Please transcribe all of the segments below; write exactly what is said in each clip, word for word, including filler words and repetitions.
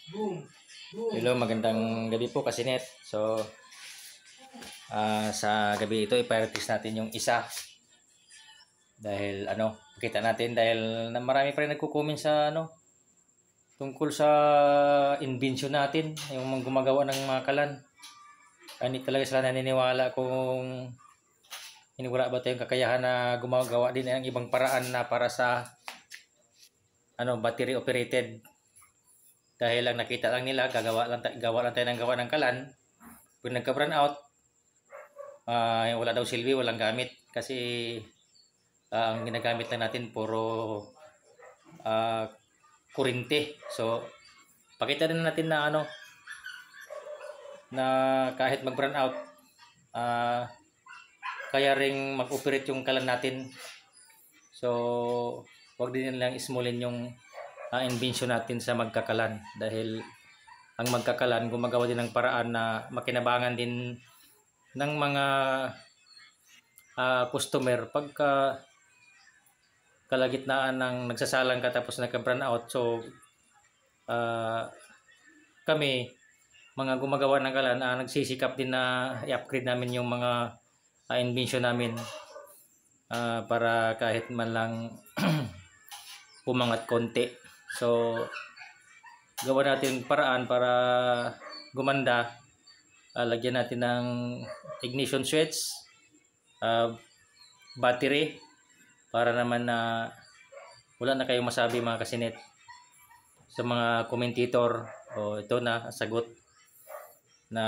Hello, magandang gabi po Kasinet. So, ah, sa gabi ito i-priorities natin yung isa dahil ano, pakita natin dahil na marami pa rin nagko-comment sa ano tungkol sa invention natin, yung mga gumagawa ng mga kalan. Hindi talaga sila naniniwala kung hindi wala ba tayong kakayahan na gumagawa din ng ibang paraan na para sa ano battery operated. Dahil lang nakita lang nila gagawa lang gawa lang tayo ng gawa ng kalan. Pag nagka-burn out, uh, wala daw silbi, walang gamit kasi uh, ang ginagamit lang natin puro uh, kurente. So pakita din natin na ano na kahit mag-burn out, uh, kaya ring mag-operate yung kalan natin. So wag din lang ismulin yung uh, invention natin sa magkakalan dahil ang magkakalan gumagawa din ng paraan na makinabangan din ng mga uh, customer pagka kalagitnaan ng nagsasalang ka tapos nagka-burn out. So uh, kami mga gumagawa ng kalan uh, nagsisikap din na i-upgrade namin yung mga uh, invention namin uh, para kahit man lang pumangat konti. So gawa natin paraan para gumanda. Uh, lagyan natin ng ignition switch, uh, battery para naman na wala na kayong masabi mga Kasinet sa mga commentator. O ito na sagot na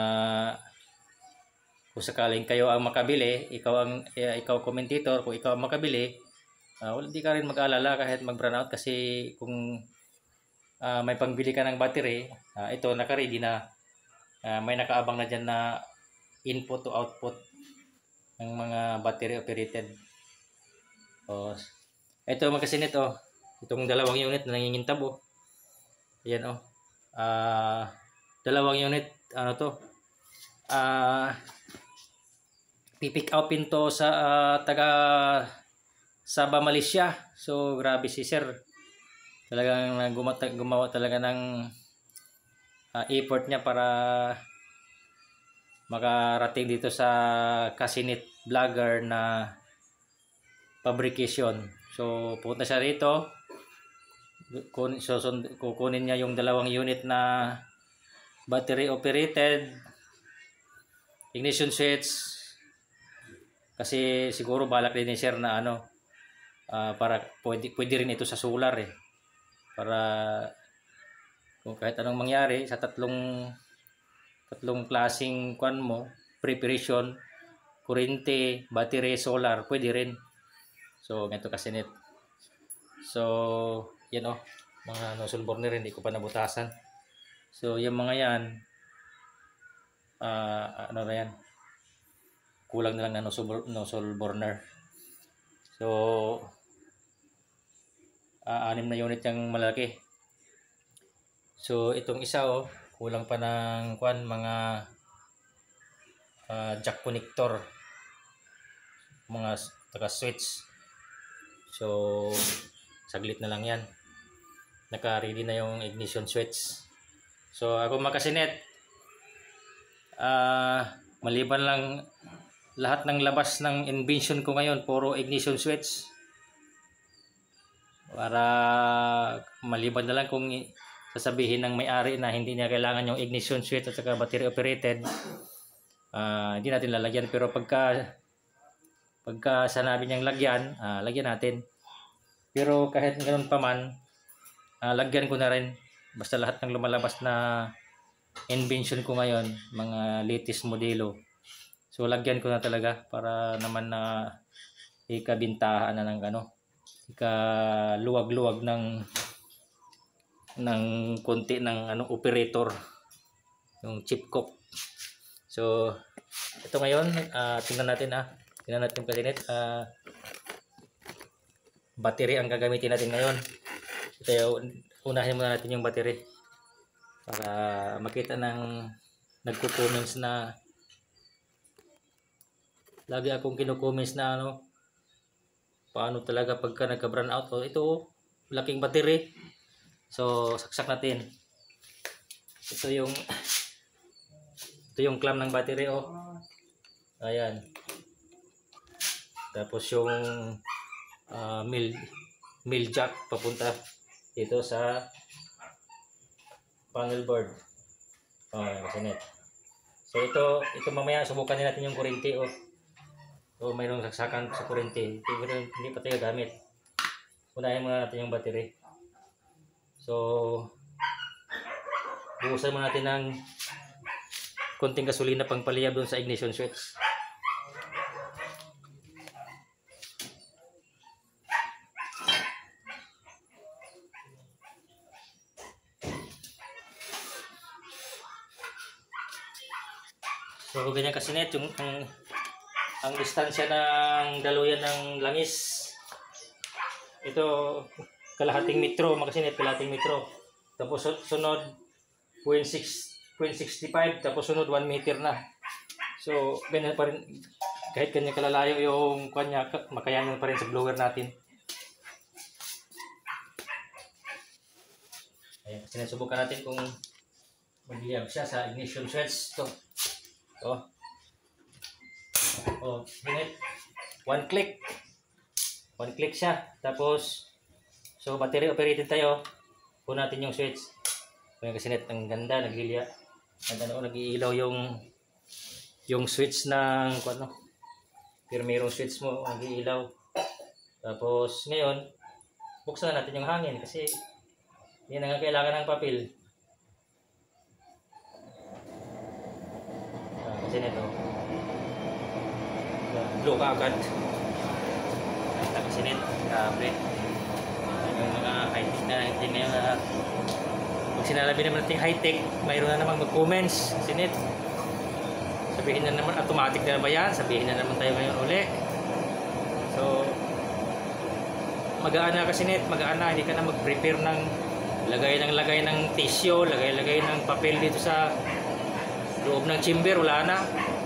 kung sakaling kayo ang makabili, ikaw ang uh, ikaw commentator, kung ikaw ang makabili, uh, wala di ka rin mag-alala kahit mag-burn out kasi kung uh, may pangbili ka ng battery, uh, ito naka-ready na. Uh, may nakaabang na dyan na input to output ng mga battery operated. O, ito mga Kasinet, oh, itong dalawang unit na nangingintab, oh. Ayan, oh. Uh, dalawang unit, ano to, uh, pipick upin to sa uh, taga Sabah, Malaysia. So grabe si sir, talagang gumawa, gumawa talaga ng Uh, effort niya para makarating dito sa Kasinet vlogger na fabrication. So pupunta siya rito, kukunin niya yung dalawang unit na battery operated ignition switch kasi siguro balak din ni sir na ano uh, para pwede, pwede rin ito sa solar eh, para kung kahit anong mangyari sa tatlong tatlong klaseng kwan mo, preparation, kurente, battery, solar, pwede rin. So ganito Kasinet. So yan oh, mga nozzle burner hindi ko pa nabutasan. So yung mga yan uh, ano na yan, kulang na lang na nozzle, nozzle burner. So uh, anim na unit yung malaki. So itong isa oh, kulang pa ng kwan mga uh, jack connector, mga taga switch. So saglit na lang yan, naka-ready na yung ignition switch. So ako mga Kasinet, uh, maliban lang lahat ng labas ng invention ko ngayon puro ignition switch, para maliban na lang kung sasabihin ng may-ari na hindi niya kailangan yung ignition switch at saka battery operated, uh, hindi natin lalagyan. Pero pagka pagka sanabi niyang lagyan, uh, lagyan natin. Pero kahit ganoon pa man, uh, lagyan ko na rin basta lahat ng lumalabas na invention ko ngayon, mga latest modelo, so lagyan ko na talaga para naman na ikabintahan na ng ano, ikaluwag-luwag ng ng konti ng ano operator, yung chip cook. So ito ngayon, uh, tingnan natin ah tingnan natin Kasinet, uh, battery ang gagamitin natin ngayon. Ito, unahin muna natin yung battery para makita ng nagko-comments na lagi akong kino-comments na ano, paano talaga pagka nagka-burn out. O ito, laking battery. So saksak natin. ito yung ito yung clamp ng battery, oh. Ayan. Tapos yung uh, mil mil jack papunta dito sa panel board. Oh, ayan, so ito ito mamaya subukan din natin yung kuryente, oh. So mayroong saksakan sa kuryente. Pero hindi pa tayo gamit. Unahin muna natin yung battery. So buhusan muna natin ng konting gasolina pang paliyab doon sa ignition switch. So ganyan kasi net yung ang, ang distansya ng daluyan ng langis. Ito kalahating metro, makasinet kalahating metro. Tapos sunod zero point six zero point six five, tapos sunod one meter na. So ganyan pa rin, kahit kanya kalalayo yung kanya, makayanan pa rin sa blower natin. Ayan, sinusubukan natin kung magliyab siya sa ignition switch. Ito. Oh. Oh, minute. One click. One click siya. Tapos so battery operated tayo. Puno natin yung switch. Kaya kasi net ang ganda, naglilya. Ang ano, nag-iilaw yung yung switch ng ano. Pero mayroong switch mo nag-iilaw. Tapos ngayon, buksan natin yung hangin kasi yan ang kailangan ng papel. Kasi nito blow ka agad kasi nito grabe yung mga high-tech na hindi na yung uh, pag sinalabi naman natin high-tech, mayroon na naman mag-comments kasi nito sabihin na naman automatic na ba yan, sabihin na naman tayo ngayon uli. So magaan na kasi nito, magaan na, hindi ka na mag-prepare ng lagay ng lagay ng tissue, lagay-lagay ng papel dito sa loob ng chamber, wala na.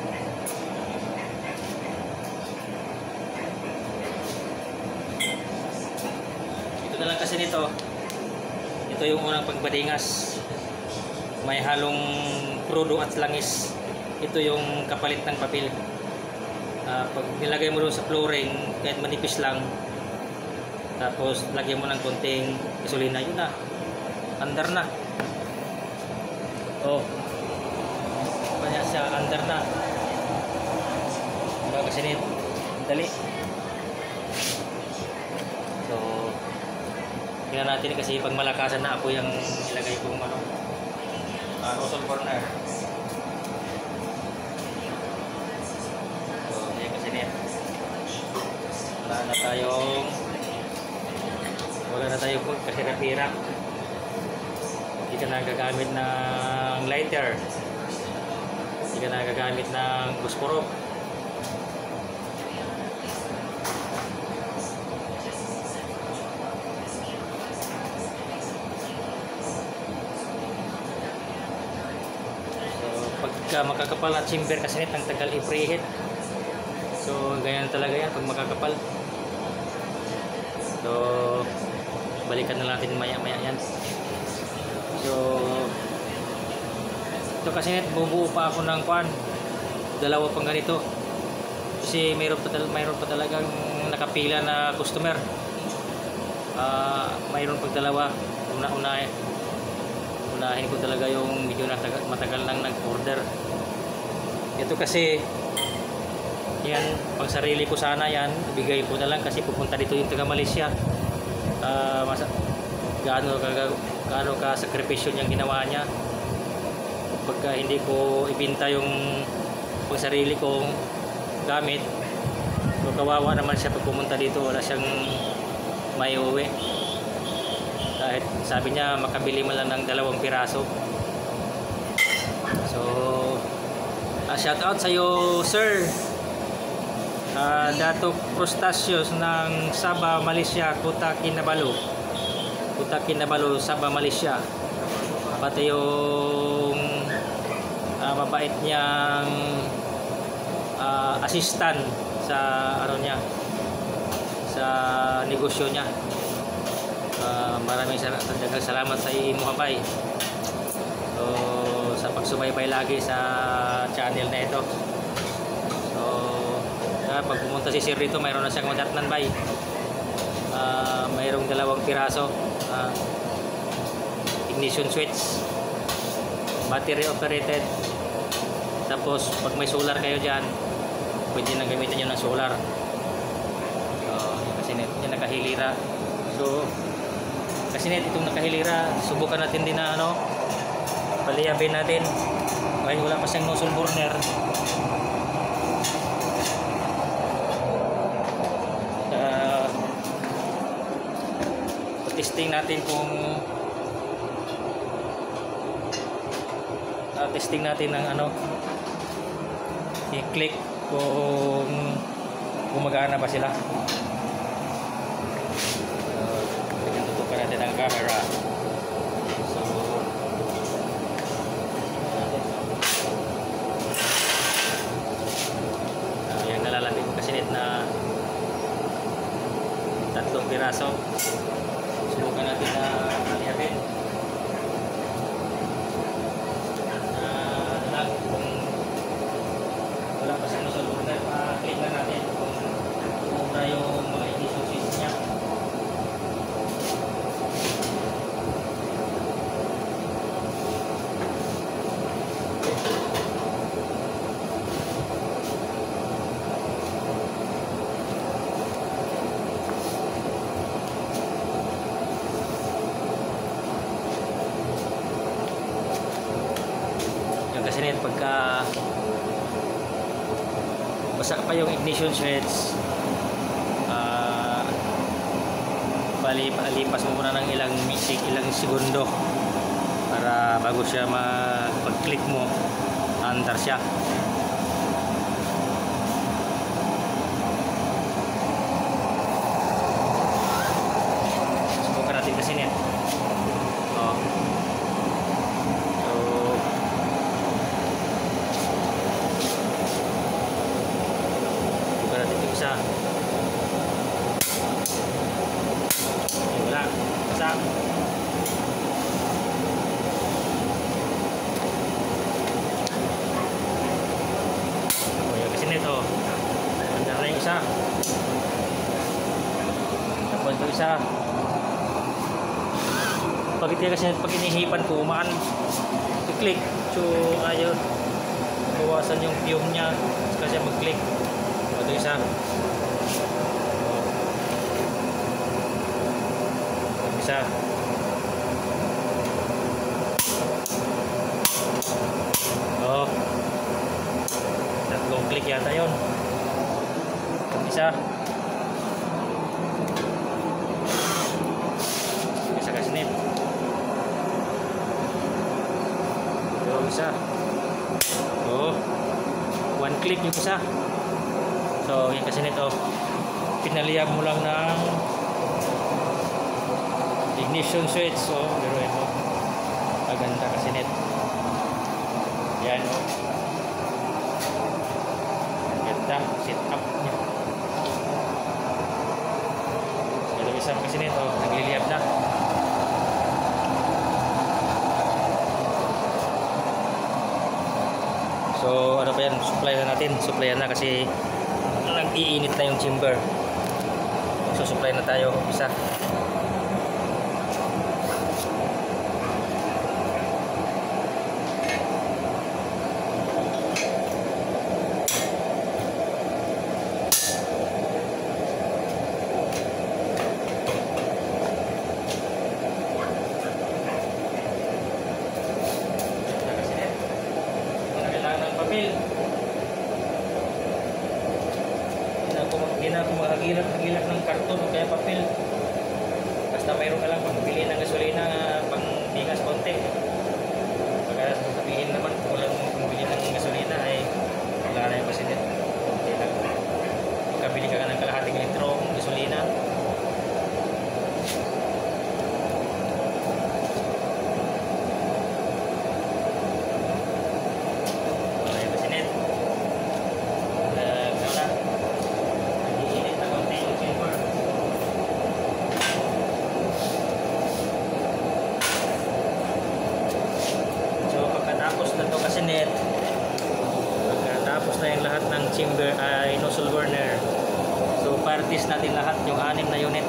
Ito na lang kasi nito. Ito yung unang pagbadingas. May halong krudo at langis. Ito yung kapalit ng papel. Uh, pag nilagay mo doon sa flooring, kahit manipis lang, tapos lagyan mo ng konting gasolina, yun na. Andar na. Oh. Kanya siya, under na. Diba kasi nito? Dali. So, tingnan natin kasi pag malakasan na ako yung ilagay kong ano, uh, nozzle burner. So, yan kasi nito. Wala na tayong wala na tayong kasirap-hirap. Hindi ka na gagamit ng lighter. Hindi ka na gagamit ng busporo. So pagka makakapal na chamber kasi nito ang tagal i-preheat. So ganyan talaga yan pag makakapal. So balikan na natin maya maya yan. So ito kasi net, bubuo pa ako ng kwan, dalawa pang ganito kasi mayroon pa, mayroon pa talagang nakapila na customer. Uh, mayroon pag dalawa, una una unahin ko talaga yung medyo na matagal nang nag-order. Ito kasi yan, pang sarili ko sana yan, ibigay ko na lang kasi pupunta dito yung taga Malaysia. Uh, masa, gaano ka gaano ka sakripisyo niyang ginawa niya. Pagka hindi ko ibinta yung pang sarili kong gamit, so kawawa naman siya pag pumunta dito, wala siyang may uwi. Kahit sabi niya makabili mo lang ng dalawang piraso. So uh, shout out sa iyo sir, uh, Dato Crustaceous ng Sabah, Malaysia, Kota Kinabalu, Kota Kinabalu, Sabah, Malaysia. Pati yung uh, mabait niyang uh, assistant sa ano niya, sa negosyo niya. Uh, maraming salamat sa iyo, Muhabay. So magsubaybay lagi sa channel na ito. So uh, pag pumunta si Sir dito, mayroon na siyang madatnan bay. Uh, mayroong dalawang piraso, uh, ignition switch, battery operated. Tapos pag may solar kayo dyan, pwede nang gamitin nyo ng solar. Uh, kasi yung nakahilira. So kasi net itong nakahilira, subukan natin din na ano, paliyabin natin. Ay wala pa siyang nozzle burner. Uh, testing natin kung uh, testing natin ng ano, i-click kung gumagana ba sila. Natin ang camera. So uh, yung nalalapit ko kasi net na tatlong piraso, subukan natin na aliyapin. Uh, lang kung wala pa sa nozzle burner, pa-click lang natin kung umura yung mga ignition switch niya. Kasi net pagka basa pa yung ignition switch, uh, palipas mo muna ng ilang misik, ilang segundo para bago siya mag-click mo, andar siya. Subukan natin kasi net. Oh. Isa. Ay, wala. Isa. O, yung kasi nito. Andar na yung isa. Tapos ito isa. Pag ito kasi pag inihipan ko, umaan. I-click. So, ayaw. Bawasan yung fume niya. Kasi mag-click. Ito isa. Isa. Oh. Tatlong click yata yun. Isa. Isa kasi nip. Ito isa. Oh. One click yung isa. So, yan kasi nito, pinaliyab mo lang ng ignition switch. So, pero ito, maganda kasi nito. Yan, o. Ganda, set up niya. Ito isang kasi nito, nagliliyab na. So, ano pa yan, supply na natin. Supply na kasi nag-iinit na yung chamber. So supply na tayo isa. Kailangan ng papel. Hindi na ako makagilak-gilak ng karton o kaya papel. Basta mayroon ka lang pambili ng gasolina, pang bigas konti. Pagka sabihin naman kung walang pambili ng gasolina ay wala na yung pasinit. Pagkabili ka ng kalahating litro ng gasolina, na yung lahat ng chamber ay nozzle burner. So fire test natin lahat yung anim na unit.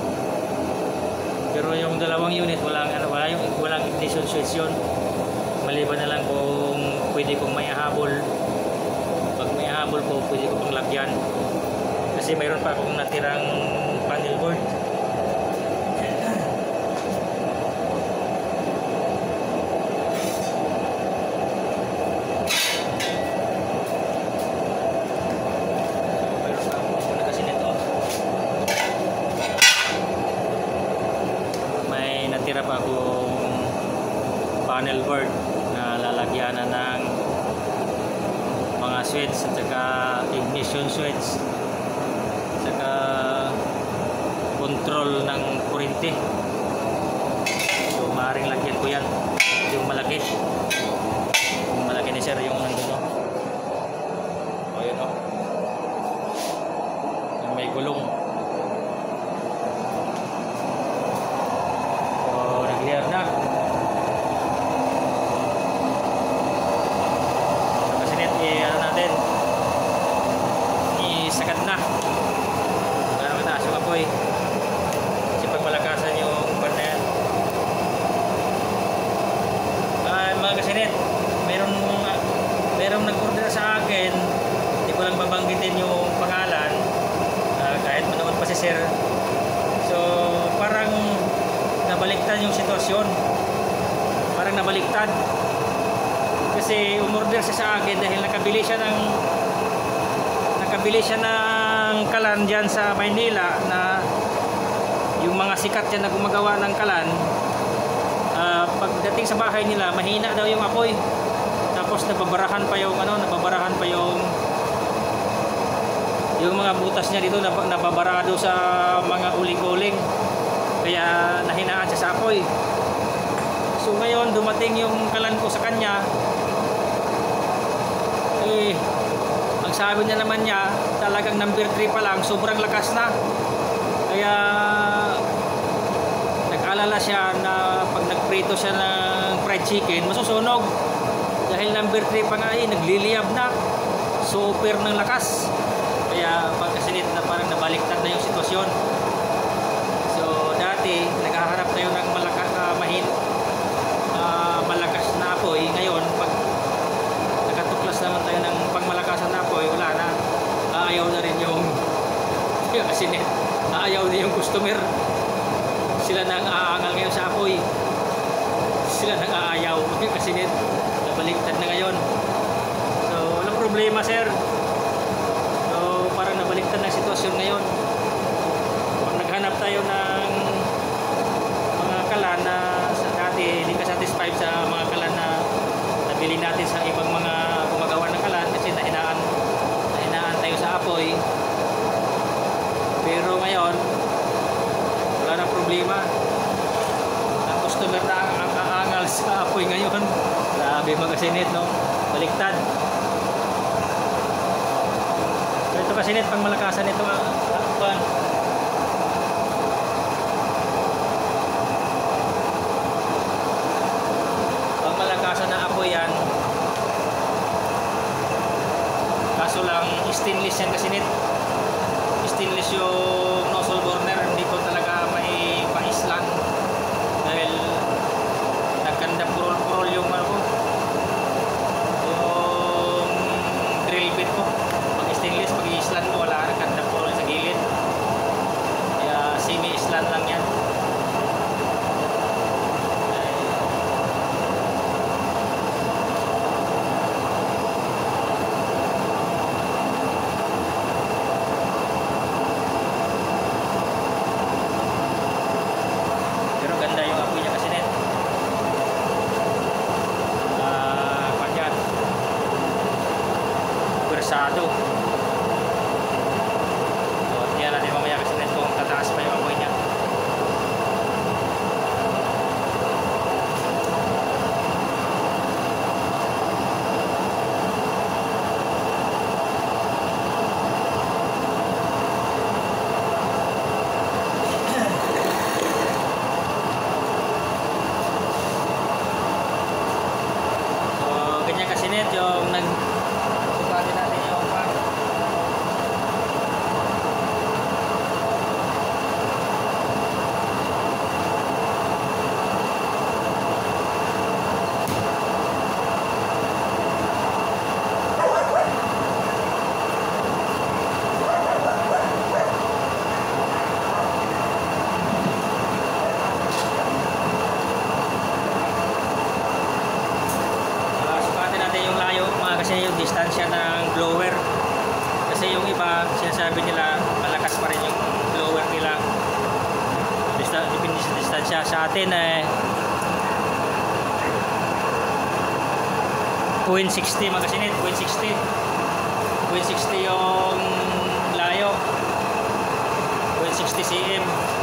Pero yung dalawang unit walang ano, wala yung walang ignition switch yun. Maliban na lang kung pwede kong may habol. Pag may habol po, pwede ko pang lagyan. Kasi mayroon pa akong natirang panel board. Natira pa akong panel board na lalagyanan ng mga switch at saka ignition switch at saka control ng kuryente. So maaaring lagyan ko yan yung malaki yung malaki ni sir yung nandun, no? O yun, no? Yung may gulong. Clear na. Kasi net, i-ano natin, isagad na. Para mataas yung apoy. Kasi pag malakasan yung pan na yan. Ah, mga kasinet, meron meron nag-order sa akin, hindi ko lang babanggitin yung pangalan, uh, kahit manood pa si sir. So, parang nabaliktad yung sitwasyon. Parang nabaliktad. Kasi umorder siya sa akin dahil nakabili siya ng nakabili siya ng kalan dyan sa Maynila na yung mga sikat dyan na gumagawa ng kalan. Uh, pagdating sa bahay nila, mahina daw yung apoy. Tapos nababarahan pa yung ano, nababarahan pa yung yung mga butas niya dito, nababarado sa mga uling-uling. Kaya nahinaan siya sa apoy. So ngayon dumating yung kalan ko sa kanya. Eh, ang sabi niya naman niya, talagang number three pa lang, sobrang lakas na. Kaya nag-alala siya na pag nagprito siya ng fried chicken, masusunog. Dahil number three pa nga eh, nagliliyab na. Super ng lakas. Kaya pagkasinit na parang nabaliktad na yung sitwasyon. Dati naghahanap tayo ng malakas, uh, mahin, uh, malakas na apoy. Ngayon pag nakatuklas naman tayo ng pangmalakasan na apoy, wala na, aayaw na rin yung yung asinit, aayaw na yung customer. Sila na ang aangal ngayon sa apoy, sila nang aayaw yung asinit. Nabaliktad na ngayon. So walang problema sir. So parang nabaliktad na sitwasyon ngayon. Pag naghanap tayo ng kalan na sa dati hindi ka satisfied sa mga kalan na nabili natin sa ibang mga gumagawa ng kalan kasi nahinaan nahinaan tayo sa apoy. Pero ngayon wala na problema. Ang customer na ang aangal sa apoy ngayon. Grabe mga kasinit, no? Baliktad. So ito kasinit, pang malakasan ito ah, ah, malakasan na apoy yan. Kaso lang stainless yan kasi net. Stainless yung nozzle burner, hindi ko talaga may paislan dahil nagkanda purol-purol yung ano ko, yung drill bit ko. Pag stainless, pag i-islan mo, wala, nagkanda purol sa gilid. Kaya semi-islan lang yan. Versado. So, tingnan natin mamaya kasi net kung tataas pa yung apoy niya. So, ganyan kasi net yung nag natin yung distansya ng blower. Kasi yung iba, sinasabi nila malakas pa rin yung blower nila. Dista depende sa distansya. Sa atin eh point sixty mga kasinit, point sixty. point sixty yung layo. point sixty cm.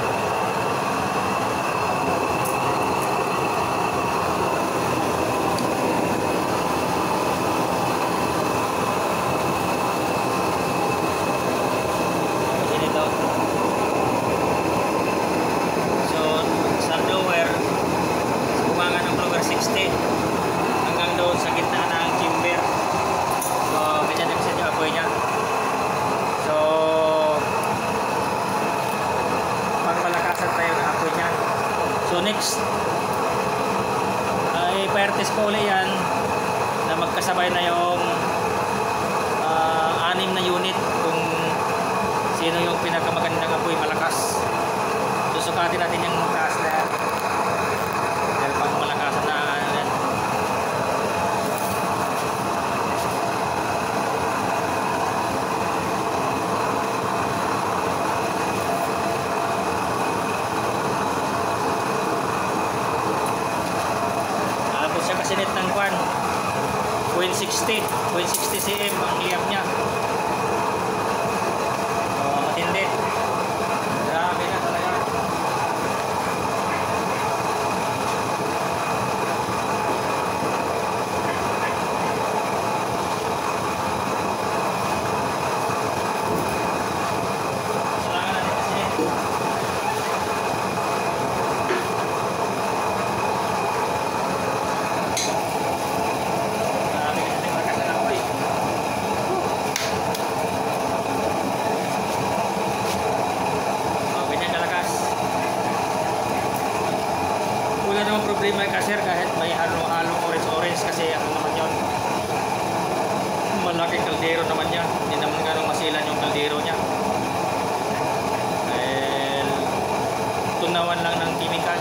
So next ay fire test ko ulit yan na magkasabay na yung uh, anim na unit kung sino yung pinakamagandang apoy malakas. Susukatin natin yung taas na yan dahil pang malakasan na yan. Kasinit ng kwan point sixty cm ang liyab niya. Oh, matindi, grabe na talaga. Salangan natin kasinit. Problema kasi kahit may halong-halong orange-orange kasi ano naman yun, malaking kaldero naman niya, hindi naman ganong masilan yung kaldero niya dahil tunawan lang ng chemical.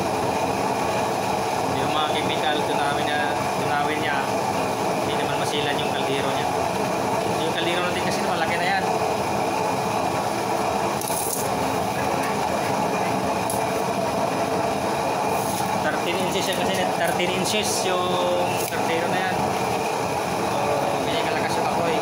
Yung mga chemical tunawin niya, tunawin niya hindi naman masilan yung kaldero niya. Yung kaldero natin kasi malaki na yan. thirteen inches yan kasi, thirteen inches yung kardero na yan. So ganyan kalakas yung apoy.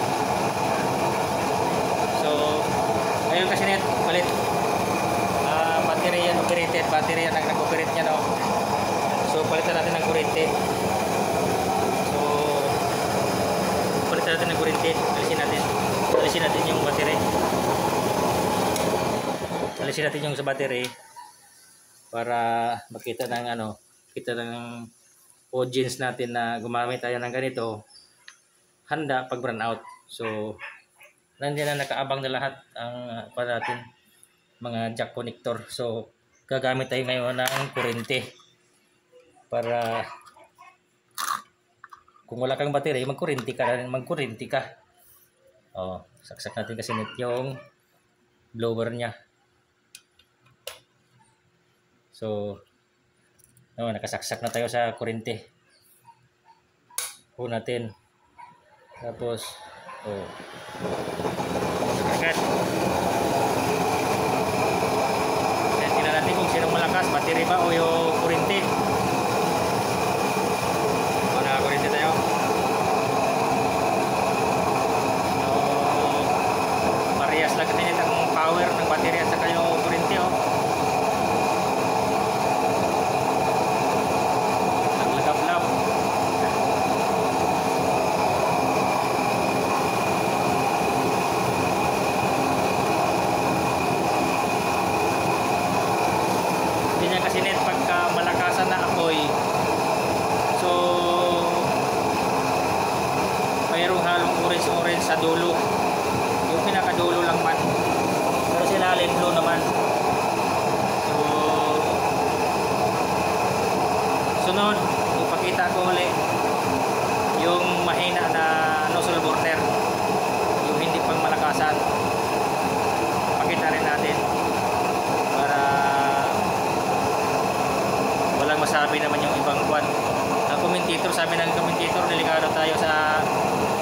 So ngayon kasi net palit uh, battery yan, operated battery yan ang nag-operate nya, no? So palitan natin ng kurente. So palitan natin ng kurente, alisin natin alisin natin yung battery, alisin natin yung sa battery para makita ng ano, kita ng audience natin na gumamit tayo ng ganito handa pag burn out. So nandiyan na nakaabang na lahat ang uh, para natin mga jack connector. So gagamit tayo ngayon ng kuryente para kung wala kang battery magkuryente ka rin, magkuryente ka. Oh, saksak natin kasi net yung blower niya. So, oh, nakasaksak na tayo sa kuryente. Po natin. Tapos, oh. Agad. Tingnan natin kung sino malakas, battery ba o yung kuryente. Oh, nakakuryente tayo. So, parehas lang natin ang power ng battery at saka yung kuryente, oh. Sa dulo, yung pinakadulo lang man, pero sila light blue naman. So sunod ipakita ko ulit yung mahina na nozzle burner, yung hindi pang malakasan, pakita rin natin para walang masabi naman yung ibang kwan. Ang commentator, sabi ng commentator, delikado tayo sa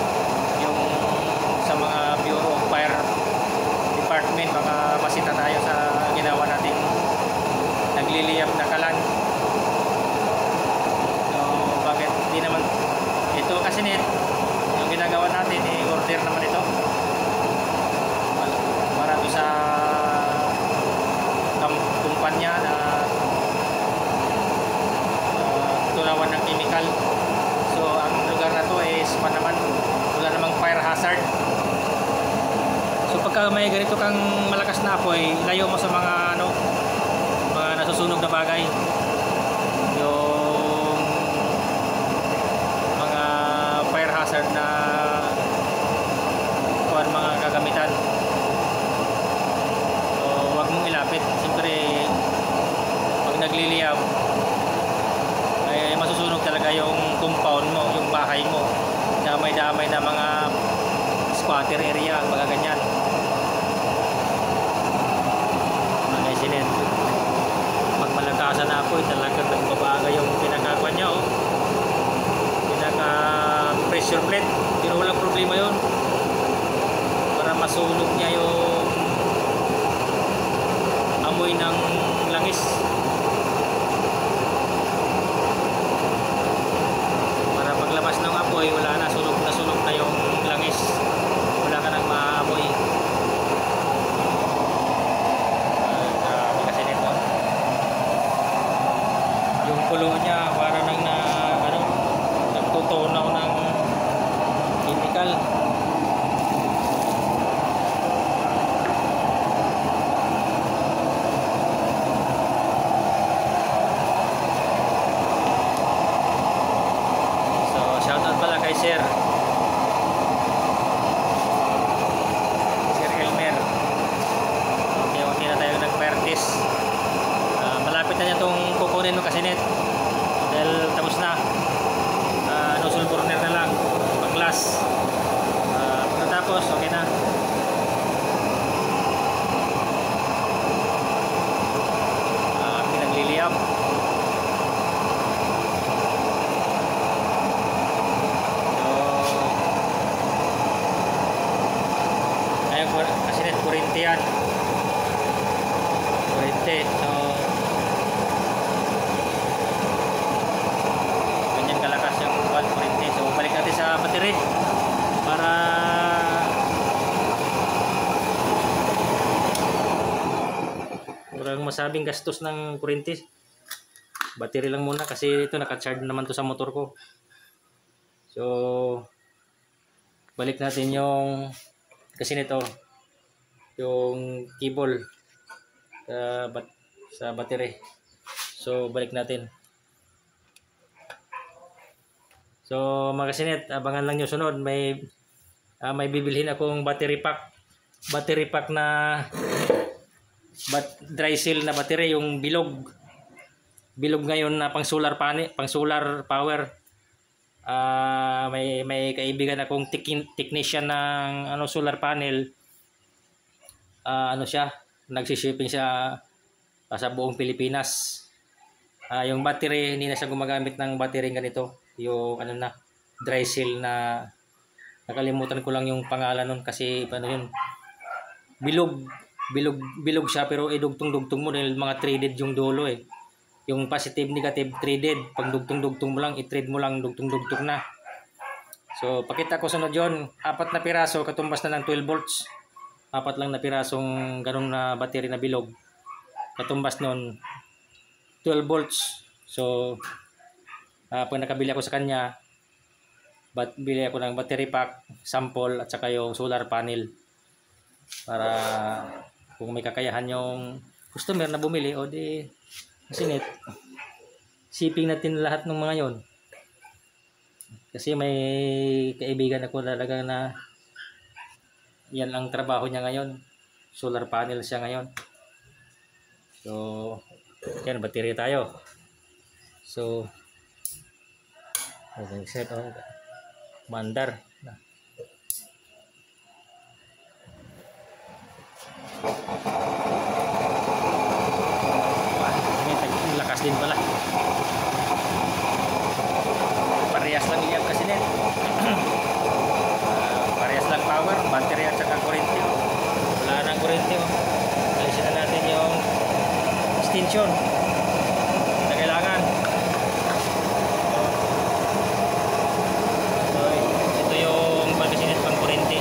pa naman, wala namang fire hazard. So pagka may ganito kang malakas na apoy, layo mo sa mga ano, mga nasusunog na bagay. Yung mga fire hazard na kuwan, mga gagamitan. So wag mong ilapit. Siyempre pag nagliliyab ay masusunog talaga yung compound mo, yung bahay mo. Damay-damay na mga squatter area, mga ganyan. Mga sinet. Pag malakasan na apoy, talagang nagbabaga yung pinakakuan niya, oh. Pinaka pressure plate. Pero walang problema yun. Para masunog niya yung amoy ng langis. Para paglabas ng apoy, wala na, sunog na sunog na yung langis. Wala ka nang maamoy. Uh, grabe kasi nito. Yung kulo niya para nang na ano, nagtutunaw ng chemical. So shoutout pala kay Sir Sir Elmer. Unti-unti na tayo nag-practice. Uh, malapit na niya itong kukunin mo kasi net. Dahil tapos na. Uh, nozzle burner na lang. Pag-glass. Uh, pagkatapos, okay na. Uh, pinagliliyab. So, ayun, kasi net, kurente yan. Kurente. So, ganyan kalakas yung kurente. So, balik natin sa battery para walang masabing gastos ng kurente. Battery lang muna kasi ito naka-charge naman to sa motor ko. So, balik natin yung kasi nito yung cable sa, bat sa battery. So balik natin. So mga kasinet, abangan lang nyo sunod. May uh, may bibilhin akong battery pack. Battery pack na bat dry cell na battery, yung bilog. Bilog ngayon na pang solar panel, pang solar power. Uh, may may kaibigan akong technician ng ano solar panel. Uh, ano siya, nagsishipping siya uh, sa buong Pilipinas. Uh, yung battery, hindi na siya gumagamit ng battery ganito. Yung ano na, dry cell na nakalimutan ko lang yung pangalan nun kasi ano yun. Bilog, bilog, bilog siya pero idugtong-dugtong mo dahil mga threaded yung dulo eh. Yung positive, negative, threaded. Pag dugtong-dugtong mo lang, i-thread mo lang, dugtong-dugtong na. So, pakita ko sunod yun. Apat na piraso, katumbas na ng twelve volts. Apat lang na pirasong ganun na battery na bilog. Katumbas nun, twelve volts. So, uh, pag nakabili ako sa kanya, bat bili ako ng battery pack, sample, at saka yung solar panel. Para kung may kakayahan yung customer na bumili, o di, kasi net, shipping natin lahat ng mga yon. Kasi may kaibigan ako talaga na yan ang trabaho niya ngayon. Solar panel siya ngayon. So, yan, battery tayo. So, okay, set on. Mandar. Lakas din pala. Parehas lang iyan kasi net. uh, parehas lang power, battery at saka kurente. Wala nang kurente. Alisin na natin yung extension na kailangan. So, ito yung pagkasinet pang kurente.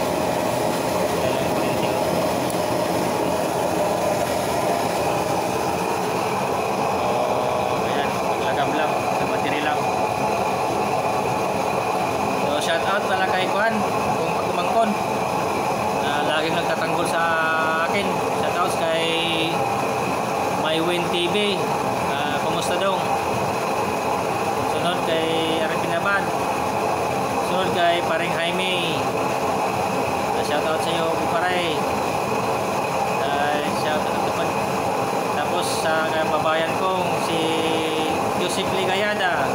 Shout out out pala kay Kuan, kung pagkumangkon. Na laging nagtatanggol sa akin. Shout out kay MyWin T V. Uh, kumusta dong? Sunod kay Aripinabad. Sunod kay Paring Jaime. Uh, shout out sa iyo, Paray. Uh, shout out naman. Tapos sa uh, kababayan kong si Yusip Ligayada.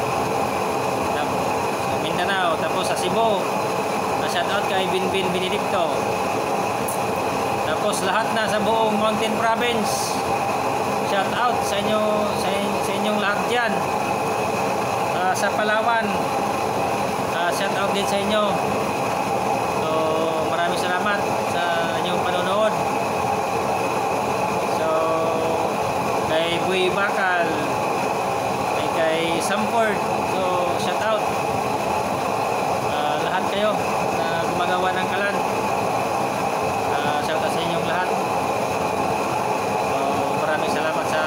Mindanao, tapos sa Cebu, na shout out kay Binbin Benedicto, tapos lahat na sa buong Mountain Province, shout out sa inyo, sa, sa inyong lahat dyan. Uh, sa Palawan, uh, shout out din sa inyo. So maraming salamat sa inyong panonood. So kay Buy Bakal, kay, kay Samford, so shout out kayo na gumagawa ng kalan. Uh, shout out sa inyong lahat. So maraming salamat sa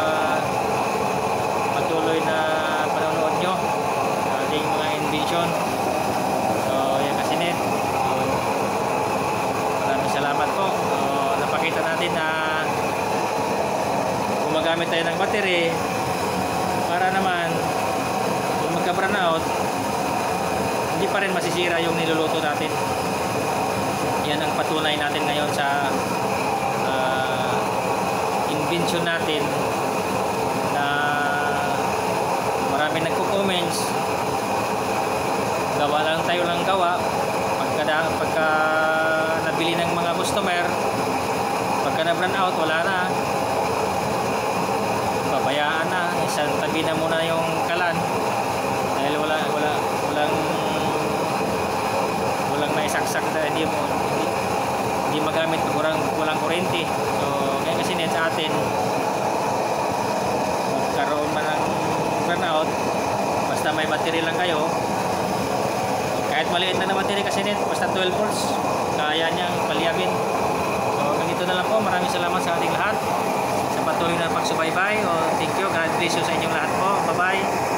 patuloy na panonood nyo sa ating mga invention. So yan kasi net. So, maraming salamat po. So, napakita natin na gumagamit tayo ng battery para naman kung magka-brown out, hindi pa rin masisira yung niluluto natin. Yan ang patunay natin ngayon sa uh, invention natin na marami nagko-comments. Gawa lang tayo lang gawa. Pagka, pagka nabili ng mga customer, pagka na-brown out, wala na. Babayaan na. Isang tabi na muna yung kalan. Dahil wala, wala, walang walang maisaksak na hindi mo hindi, hindi magamit kurang walang kuryente. So kaya kasi net sa atin magkaroon man ng burnout, basta may battery lang kayo, kahit maliit na na battery kasi net, basta twelve volts kaya niyang palyagin. So ganito na lang po. Maraming salamat sa ating lahat sa patuloy na pagsubaybay. O thank you, God bless you sa inyong lahat po. Bye bye.